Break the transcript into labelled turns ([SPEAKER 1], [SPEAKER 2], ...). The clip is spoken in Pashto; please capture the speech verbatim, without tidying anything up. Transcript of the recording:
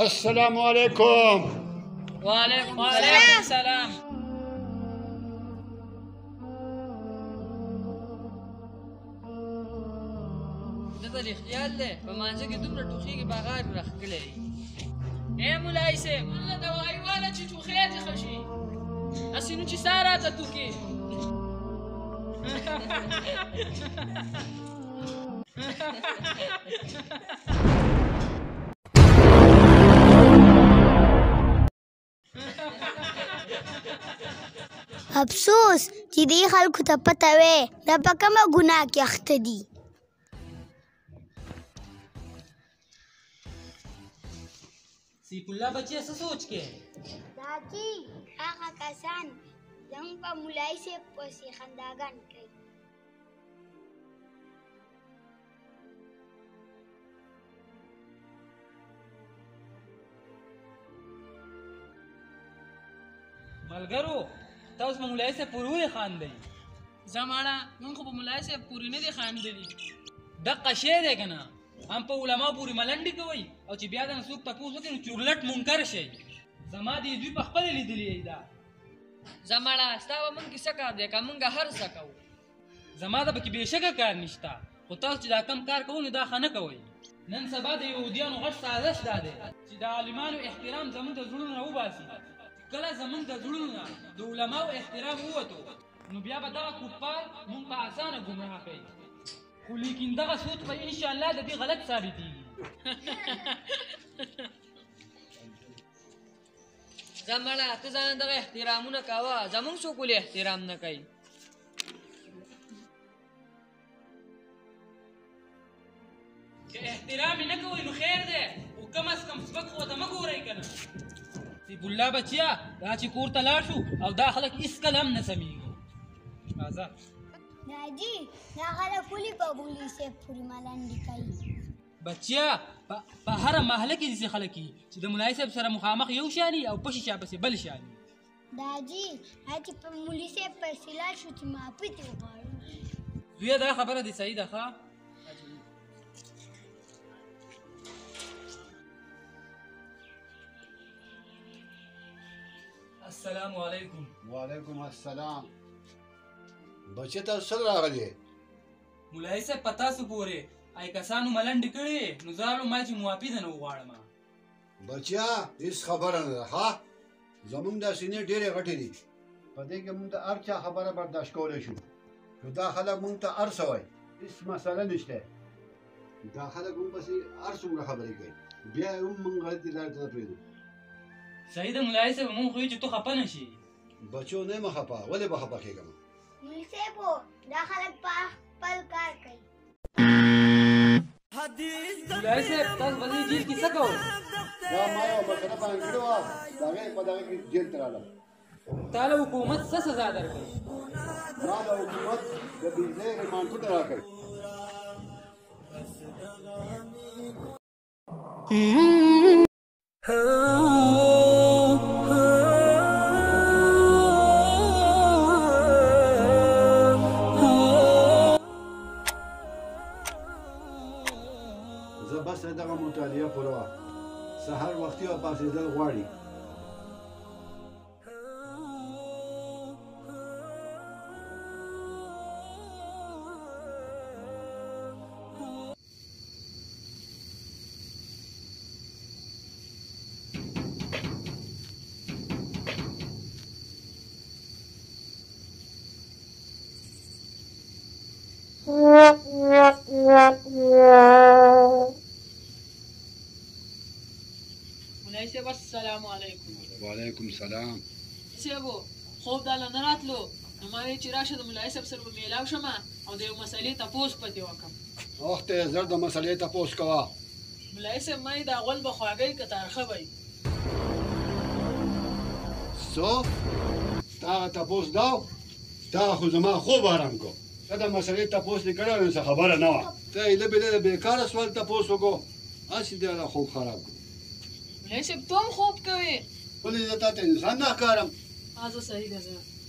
[SPEAKER 1] السلام علیکم.
[SPEAKER 2] وعلیکم السلام. دته دې خیال دی په مانځه کې دومره ټوخېږي بغار راښکلی ای مولای صاحب موږ ته وایي واله چې ټوخی دې ښه شي هسې نو چې ساه راته توکې
[SPEAKER 3] افسوس چې دې خلکو ته پته وی دا په کومه ګناه کې اخته دي.
[SPEAKER 2] سیف الله بچی څه سوچ کې
[SPEAKER 3] داجی هغه کسان زموږ په مولای صاحب پسې خنداګان کوي.
[SPEAKER 2] ملګرو تاسو په مولای صاحب پورې ولې خاندئ؟ زماړه موږ خو په مولای صاحب پورې نه دي خاندلي دقه شی دی که نه هم په علما پورې ملنډې کوئ او چې بیا دنه څوک تپوس وکړي نو چورلټ منکر شئ. زما دې دوی په خپله لیدلي دی دا زماړه ستا به موږ کې څه کار دی که موږ هر څه کوو زما ته پکې بېشکه کار نشته خو تاسو چې دا کم کار کوئ نو دا ښه نه کوئ. نن سبا د یهودیانو غټ سازش دا دی چې د عالمانو احترام زموږ د زړونو نه وباسي. کله زمونږ د زړونو نه د علماو احترام ووتو نو بیا به دغه کفار مونږ په اسانه ګمراه کوي خو لیکن دغه سوچ به انشاءالله د دې غلط ثابتېږي. زمړه ته ځان دغه احترامونه کوه زمونږ څوک ولې احترام نه کوي. که احترام یې نه کوئ نو خیر دی خو کم از کم سپک خو ته مه ګورئ که نه. سیف الله بچیا دا چې کور ته لاړ شو او دا خلک هېڅکله هم نه سمیږي. راځه
[SPEAKER 3] داجی دا خلک ولې په مولوي صاحب پورې ملنډې کوي؟
[SPEAKER 2] بچیا په هره محله کې داسې خلک وي چې د مولوي صاحب سره مخامخ یو شاني او پشي شا پسې بل شاني.
[SPEAKER 3] داجی هغه چې په مولوي صاحب پسې لاړ شو چې معافي ترې وغواړو.
[SPEAKER 2] زویه دا خبره دې صحیح ده ښه. السلام علیکم.
[SPEAKER 1] وعلیکم السلام. بچې تاسو څه راغلي؟
[SPEAKER 2] مولوي صاحب په تاسو پورې ای کسانو ملنډې کړې نو زه راغلم ما چې معافي درنه وغواړم.
[SPEAKER 1] بچیا هېڅ خبره نه ده ښه. زموږ دا سینې ډېرې غټې دي په دې کې موږ د هر چا خبره برداشت کولی شو نو دا خلک موږ ته هر څه وایي هېڅ مسله نشته. دا خلک موږ پسې هر څومره خبرې کوي بیا یې هم موږ غلطې لارې ته نه پرېږدو.
[SPEAKER 2] صحیح ده مولوي صاحب مونږ خو چې تو خفه نه شي.
[SPEAKER 1] بچو نه یم خفه ولې به خفه کېږم؟
[SPEAKER 3] مولوي صاحب دا خلک په خپل کار کوي.
[SPEAKER 2] مولوي صاحب تاسو په دې جیل کې څه کوئ؟
[SPEAKER 1] دا ما یوه مسله بیان کړې وه د هغې په دغه کې جیل ته رالم.
[SPEAKER 2] تا له حکومت څه سزا درکړئ؟
[SPEAKER 1] ما د حکومت د بېځایه ریمانډونه راکړي. زه بس دغه مطالعه پوره وه سهار وختي او پاڅېدل غواړي.
[SPEAKER 2] مولوي صاحب السلام علیکم.
[SPEAKER 1] وعلیکم سلام.
[SPEAKER 2] صاحبو خوب دله نه راتلو نو ما ویل چې راشه د مولوي صاحب سره به میلاو شم او د یو مسلې تپوس پتې وکړم.
[SPEAKER 1] وخت یې زر د مسلې تپوس کوه.
[SPEAKER 2] مولوي صاحب ما دا غول به خواږی که ترخه به وي.
[SPEAKER 1] څو تا هغه تپوس دا تا خو زما خوب آرام کو. ته د مسلې تپوس دې کړی نو څه خبره نه وه. ته یې لږ د بېکاره سوال تپوس وکړو هسې دې هغه خوب خراب کړو.
[SPEAKER 2] مولوي صاحب ته هم خوب کوې؟
[SPEAKER 1] ولې زه تا ته انسان نه ښکارم؟
[SPEAKER 2] زه صحیح ده زه